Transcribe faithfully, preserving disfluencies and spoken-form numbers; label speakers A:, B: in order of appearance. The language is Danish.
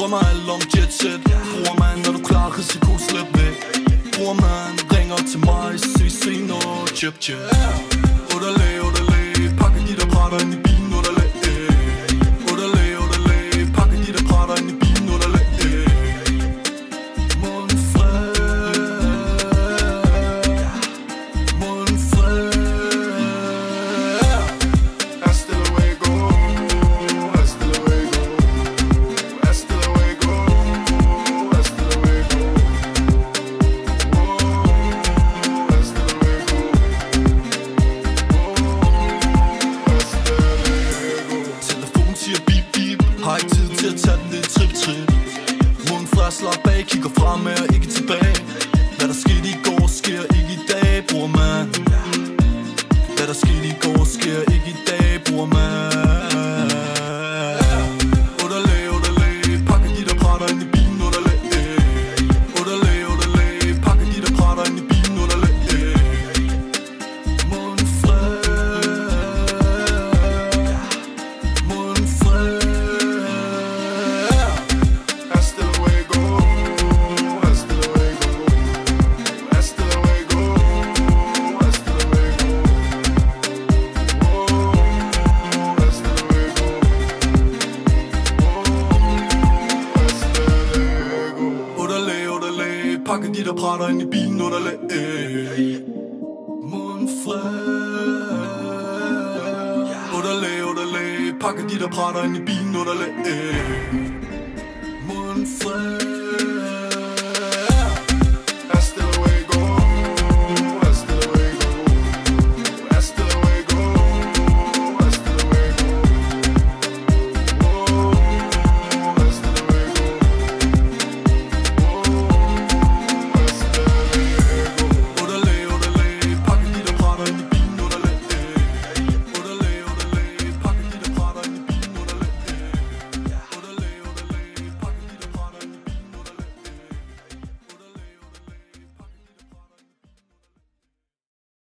A: mig alt om jetset. Bror man, når du klar, risiko slip væk. Bror man, ringer til mig, sig senere, chip chip. Odale, odale, pakke de der brætter ind i bilen, odale. Odale, odale, pakke de der brætter ind i bilen, odale. Har ikke tid til at tage den lidt trip-trip. Munden fra, slap bag, kigger fremad og ikke tilbage. Hvad der skete i går, sker ikke i dag, bror man. Hvad der skete i går, sker ikke i dag, bror man. Odale, odale, pakke de der brætter ind i bilen, odale. Odale, odale, pakke de der brætter ind i bilen, odale. Munden fred, munden fred. Pakke de der brætter ind i bilen, odale. Munden fred. Odale, odale, pakke de der brætter ind i bilen, odale. Munden fred.